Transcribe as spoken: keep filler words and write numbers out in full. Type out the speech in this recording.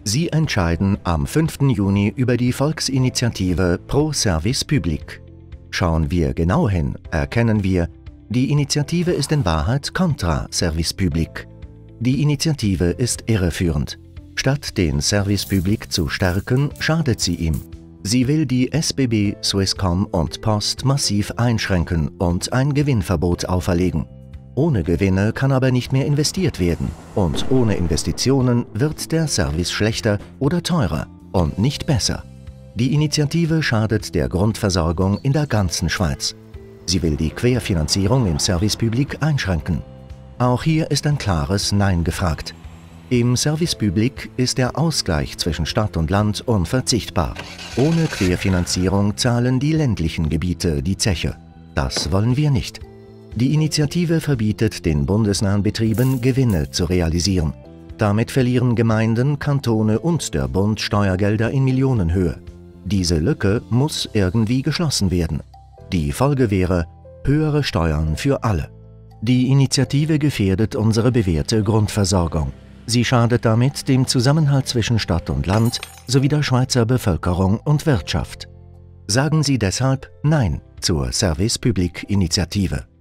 Sie entscheiden am fünften Juni über die Volksinitiative Pro Service Public. Schauen wir genau hin, erkennen wir, die Initiative ist in Wahrheit contra Service Public. Die Initiative ist irreführend. Statt den Service Public zu stärken, schadet sie ihm. Sie will die S B B, Swisscom und Post massiv einschränken und ein Gewinnverbot auferlegen. Ohne Gewinne kann aber nicht mehr investiert werden und ohne Investitionen wird der Service schlechter oder teurer und nicht besser. Die Initiative schadet der Grundversorgung in der ganzen Schweiz. Sie will die Querfinanzierung im Service Public einschränken. Auch hier ist ein klares Nein gefragt. Im Service Public ist der Ausgleich zwischen Stadt und Land unverzichtbar. Ohne Querfinanzierung zahlen die ländlichen Gebiete die Zeche. Das wollen wir nicht. Die Initiative verbietet den bundesnahen Betrieben, Gewinne zu realisieren. Damit verlieren Gemeinden, Kantone und der Bund Steuergelder in Millionenhöhe. Diese Lücke muss irgendwie geschlossen werden. Die Folge wäre höhere Steuern für alle. Die Initiative gefährdet unsere bewährte Grundversorgung. Sie schadet damit dem Zusammenhalt zwischen Stadt und Land sowie der Schweizer Bevölkerung und Wirtschaft. Sagen Sie deshalb Nein zur Service Public Initiative.